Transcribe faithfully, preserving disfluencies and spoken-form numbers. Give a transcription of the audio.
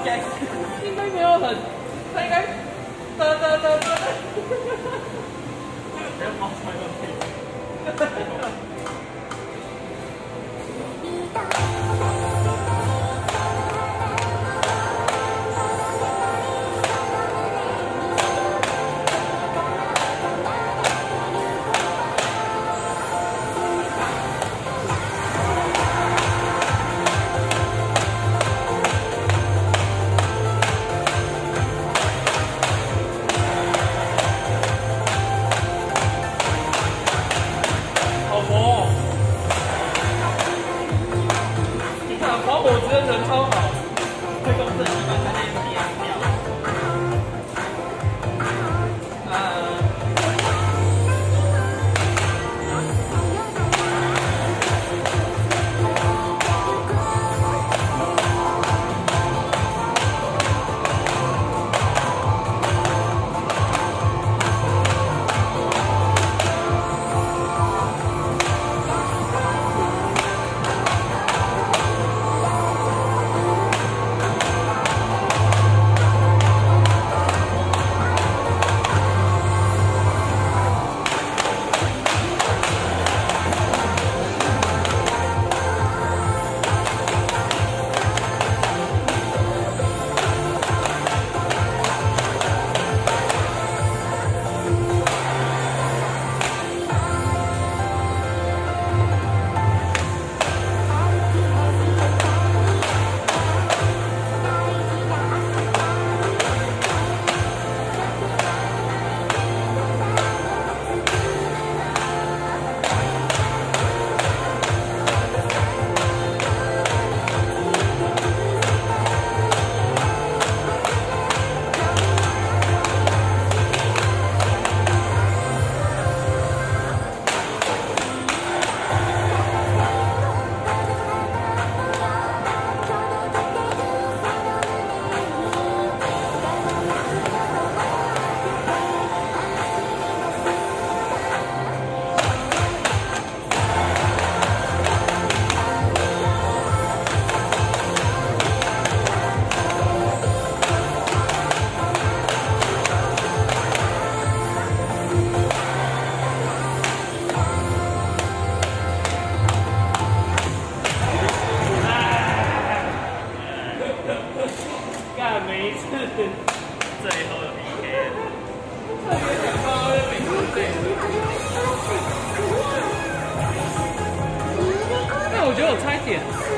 起来应该没有很，他应该哒哒哒哒哒，不要跑出来就可以。我觉得人超好，推动正义跟这些一样掉。呃，干每一次最后的 P K， 特别想发挥每次这样。但我觉得我差一点。